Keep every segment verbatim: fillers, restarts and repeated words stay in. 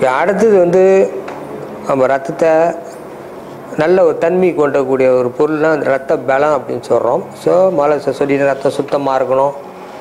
அடுத்தது வந்து நம்ம ரத்தத்தை நல்ல ஒரு தன்மை கொண்டக்கூடிய ஒரு பொருள்னால் அந்த ரத்த பலம் அப்படின்னு சொல்கிறோம். ஸோ முதல்ல சொல்லிட்டு ரத்தம் சுத்தமாக இருக்கணும்,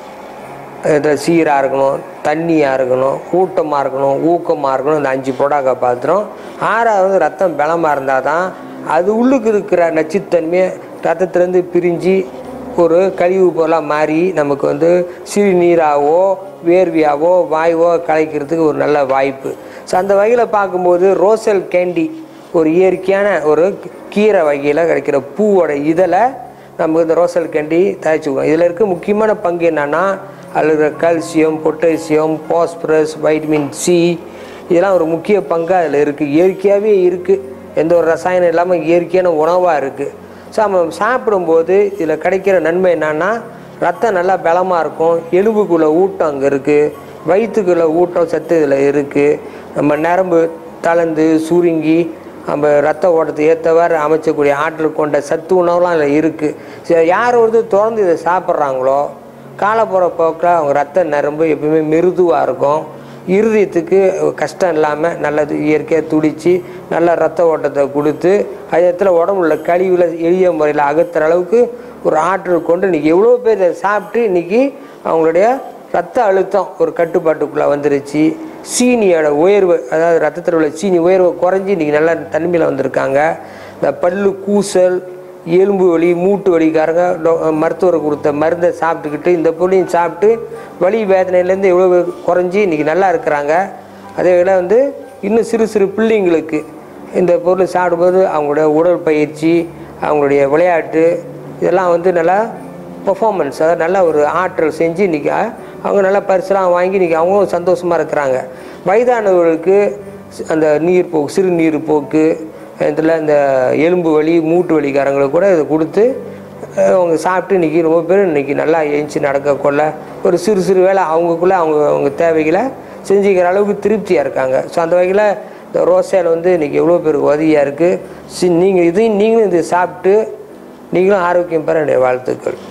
இதில் சீராக இருக்கணும், தண்ணியாக இருக்கணும், ஊட்டமாக இருக்கணும், ஊக்கமாக இருக்கணும். இந்த அஞ்சு ப்ராடக்டை பார்த்துரும். ஆறாவது ரத்தம் பலமாக இருந்தால் தான் அது உள்ளுக்கு இருக்கிற நச்சுத்தன்மையை ரத்தத்துலேருந்து பிரிஞ்சு ஒரு கழிவு பொருளாக மாறி நமக்கு வந்து சிறுநீராகவோ வேர்வியாவோ வாயுவோ கலைக்கிறதுக்கு ஒரு நல்ல வாய்ப்பு. ஸோ அந்த வகையில் பார்க்கும்போது ரோசல் கேண்டி ஒரு இயற்கையான ஒரு கீரை வகையில் கிடைக்கிற பூவோட இதழை நம்ம இந்த ரோசல் கேண்டி தயாரிச்சுக்கணும். இதில் இருக்க முக்கியமான பங்கு என்னென்னா அதில் இருக்கிற calcium, potassium, phosphorus, vitamin C இதெல்லாம் ஒரு முக்கிய பங்கு அதில் இருக்குது. இயற்கையாகவே இருக்குது, எந்த ஒரு ரசாயனம் இல்லாமல் இயற்கையான உணவாக இருக்குது. ஸோ நம்ம சாப்பிடும்போது இதில் கிடைக்கிற நன்மை என்னென்னா ரத்தம் நல்லா பலமாக இருக்கும், எலும்புக்குள்ளே ஊட்டம் அங்கே இருக்குது, வயிற்றுக்குள்ளே ஊட்டம் சத்து இதில் இருக்குது, நம்ம நரம்பு தளர்ந்து சுருங்கி நம்ம ரத்த ஓட்டத்தை ஏற்றவாறு அமைச்சக்கூடிய ஆற்றல் கொண்ட சத்து உணவுலாம் இதில் இருக்குது. சரி, யார் வந்து தொடர்ந்து இதை சாப்பிட்றாங்களோ காலப்போகிற போக்கில் அவங்க ரத்த நரம்பு எப்பவுமே மிருதுவாக இருக்கும், இருதயத்துக்கு கஷ்டம் இல்லாமல் நல்லது இயற்கையாக துடித்து நல்ல ரத்த ஓட்டத்தை கொடுத்து அது இடத்துல உடம்புல கழிவுல எளிய முறையில் அகற்றுற அளவுக்கு ஒரு ஆற்றல் கொண்டு இன்றைக்கி எவ்வளோ பேர் இதை சாப்பிட்டு இன்றைக்கி அவங்களுடைய ரத்த அழுத்தம் ஒரு கட்டுப்பாட்டுக்குள்ளே வந்துருச்சு. சீனியோட உயர்வு, அதாவது ரத்தத்தில் உள்ள சீனி உயர்வு குறைஞ்சி இன்றைக்கி நல்ல தன்மையில் வந்திருக்காங்க. இந்த பல்லு கூசல், எலும்பு வலி, மூட்டு வலிக்காரங்க மருத்துவர் கொடுத்த மருந்தை சாப்பிட்டுக்கிட்டு இந்த பொருளையும் சாப்பிட்டு வலி வேதனையிலேருந்து எவ்வளோ குறைஞ்சி இன்றைக்கி நல்லா இருக்கிறாங்க. அதே வேளை வந்து இன்னும் சிறு சிறு பிள்ளைங்களுக்கு இந்த பொருள் சாப்பிடும்போது அவங்களுடைய உடல் பயிற்சி, அவங்களுடைய விளையாட்டு இதெல்லாம் வந்து நல்லா பர்ஃபார்மன்ஸ், அதாவது நல்ல ஒரு ஆற்றல் செஞ்சு இன்றைக்கி அவங்க நல்லா பரிசுலாம் வாங்கி இன்றைக்கி அவங்களும் சந்தோஷமாக இருக்கிறாங்க. வயதானவர்களுக்கு அந்த நீர் போக்கு, சிறு நீர் போக்கு, இதில் இந்த எலும்பு வலி, மூட்டு வலிக்காரங்களுக்கு கூட இதை கொடுத்து அவங்க சாப்பிட்டு இன்றைக்கி ரொம்ப பேர் இன்றைக்கி நல்லா எழுச்சி நடக்க கொள்ள ஒரு சிறு சிறு வேலை அவங்களுக்குள்ளே அவங்க அவங்க தேவைகளை செஞ்சுக்கிற அளவுக்கு திருப்தியாக இருக்காங்க. ஸோ அந்த வகையில் இந்த ரோசேல் வந்து இன்றைக்கி எவ்வளோ பேருக்கு உதவியாக இருக்குது. சி நீங்கள் இதையும் நீங்களும் இதை சாப்பிட்டு நீங்களும் ஆரோக்கியம் பெற என்னுடைய வாழ்த்துக்கள்.